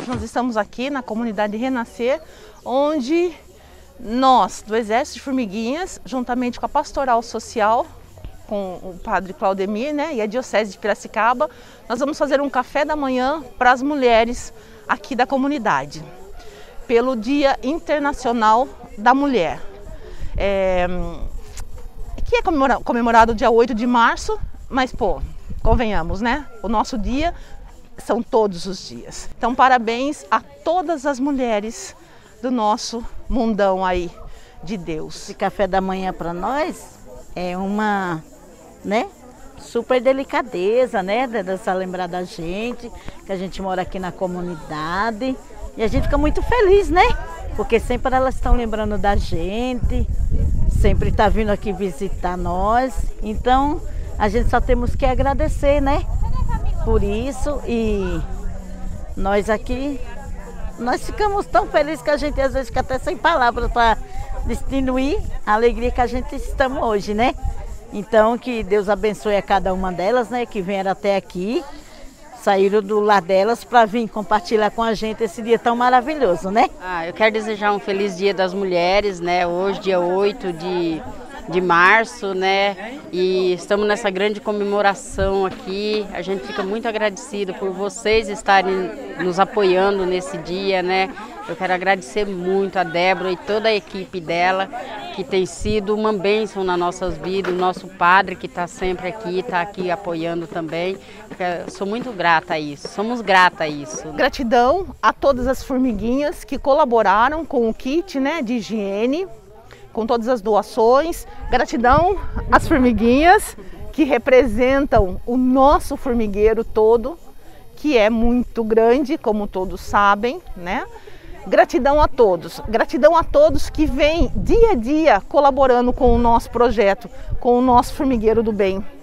Hoje nós estamos aqui na comunidade Renascer, onde nós, do Exército de Formiguinhas, juntamente com a Pastoral Social, com o padre Claudemir, né, e a Diocese de Piracicaba, nós vamos fazer um café da manhã para as mulheres aqui da comunidade, pelo Dia Internacional da Mulher, que é comemorado dia 8 de março, mas convenhamos, né, o nosso dia são todos os dias. Então parabéns a todas as mulheres do nosso mundão aí de Deus. Esse café da manhã para nós é uma, né, super delicadeza, né, dessa lembrar da gente, que a gente mora aqui na comunidade e a gente fica muito feliz, né, porque sempre elas estão lembrando da gente, sempre tá vindo aqui visitar nós, então a gente só temos que agradecer, né, por isso. E nós aqui, nós ficamos tão felizes que a gente às vezes fica até sem palavras para distinguir a alegria que a gente estamos hoje, né? Então que Deus abençoe a cada uma delas, né? Que vieram até aqui, saíram do lar delas para vir compartilhar com a gente esse dia tão maravilhoso, né? Eu quero desejar um feliz Dia das Mulheres, né? Hoje, dia 8 de março, né? E estamos nessa grande comemoração aqui. A gente fica muito agradecido por vocês estarem nos apoiando nesse dia, né? Eu quero agradecer muito a Débora e toda a equipe dela, que tem sido uma bênção nas nossas vidas, o nosso padre que está sempre aqui, está aqui apoiando também. Eu sou muito grata a isso, somos grata a isso. Gratidão a todas as formiguinhas que colaboraram com o kit, né, de higiene, com todas as doações. Gratidão às formiguinhas que representam o nosso formigueiro todo, que é muito grande, como todos sabem, né? Gratidão a todos que vêm dia a dia colaborando com o nosso projeto, com o nosso formigueiro do bem.